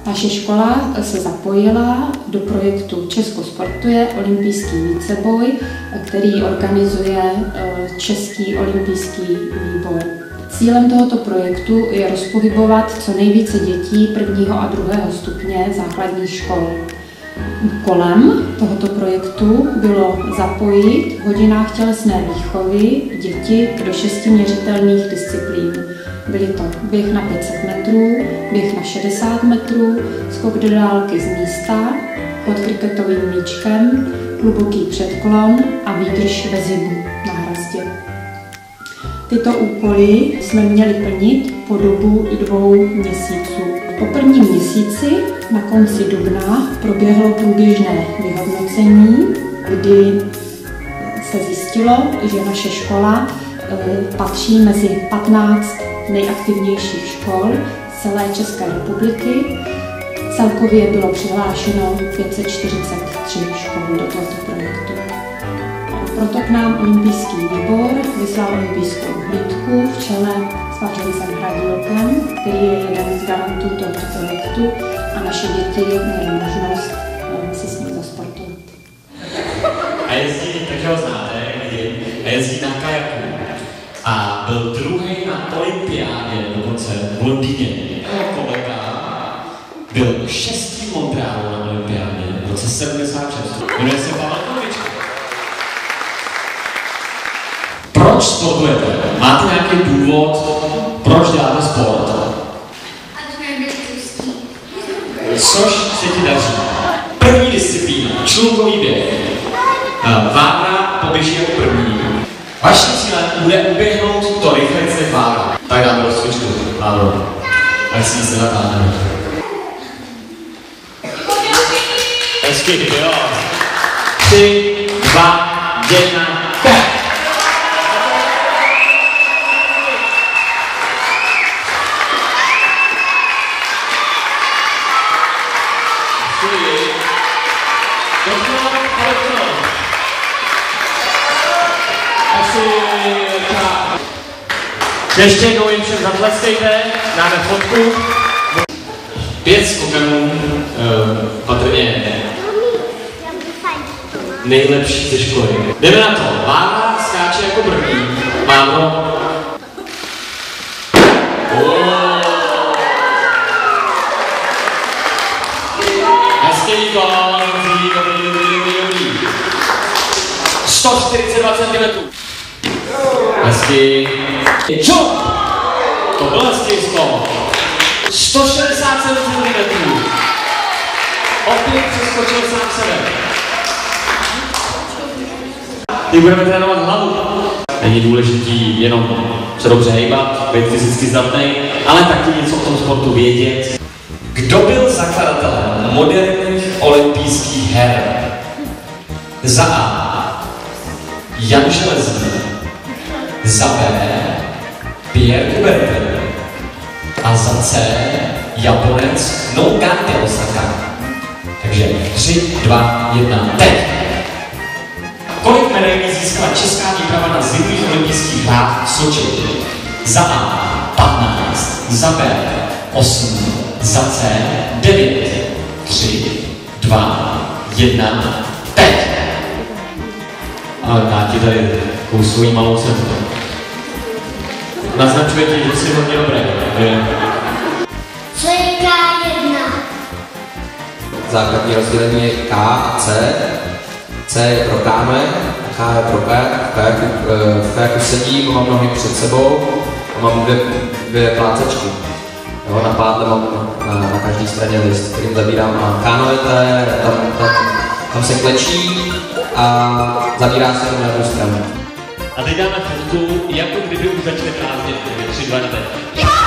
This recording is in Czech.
Naše škola se zapojila do projektu Česko sportuje olympijský víceboj, který organizuje Český olympijský výbor. Cílem tohoto projektu je rozpohybovat co nejvíce dětí 1. a 2. stupně základních škol. Úkolem tohoto projektu bylo zapojit v hodinách tělesné výchovy děti do 6 měřitelných disciplín. Byly to běh na 500 metrů, běh na 60 metrů, skok do dálky z místa, pod kriketovým míčkem, hluboký předklon a výdrž ve zibu na hrazdě. Tyto úkoly jsme měli plnit po dobu 2 měsíců. Po prvním měsíci na konci dubna proběhlo průběžné vyhodnocení, kdy se zjistilo, že naše škola patří mezi 15 nejaktivnějších škol celé České republiky. Celkově bylo přihlášeno 543 škol do tohoto projektu. Proto k nám olympijský výbor vyslal olympijskou hlídku v čele s Vážencem Hradílkem, který je jeden z garantů tohoto projektu, a naše děti měly možnost si s ním zasportovat. A jezdí, takže ho znáte, a jezdí na kajaku. A byl druhý na olympiádě dokonce v Londýně. Kolega byl 6. v Montrealu na olympiádě v roce 76. Jmenuje se Pavel Kovička. Proč sportujete? Máte nějaký důvod, proč děláte sport? Což se ti daří? První disciplína, člunkový běh. Vávra poběží jako první. Vaším cílem bude uběhnout to rychleji než Vávra. Tak dáme rozcvičku. Vávro. Ať si se natáhneme. Hezky, jo. 3, 2, 1, tak. Ještě jednou jim všem zatleskejte, dáme fotku. 5 skokanů, patrně nejlepší ze školy. Jdeme na to. Vávra skáče jako první. Vávro. Hezký výkon, dobrý. 142 cm. Hezky. Čup! To byl hezký skok. 167 cm. Opět přeskočil sám sebe. Teď budeme trénovat hlavu. Není důležitý jenom se dobře hejbat, být fyzicky zdatný, ale taky něco o tom sportu vědět. Kdo byl zakladatelem moderních olympijských her? Za A. Jan Železný. Za B. Pierre Coubertin. A za C. Japonec Nogate Osaka. Takže 3, 2, 1, teď! Kolik medailí získala česká výprava na zimních olympijských hrách v Soči? Za A 15, za B 8, za C 9, 3, 2, 1, teď! Ale dá ti tady takovou svojí malou srdce. Naznačuje ti, že jsi hodně dobrý. Co je K1? Základní rozdělení je K a C. C je pro kámen, K je pro kajak. V kajaku sedím, mám nohy před sebou a mám dvě plácečky. Jo, na pádle mám na každé straně list, kterým zabírám na kanoete, tam se klečí a zabírá se na jednu stranu. A teď dáme fotku, jako kdyby už začali prázdnit. 3, 2, 1.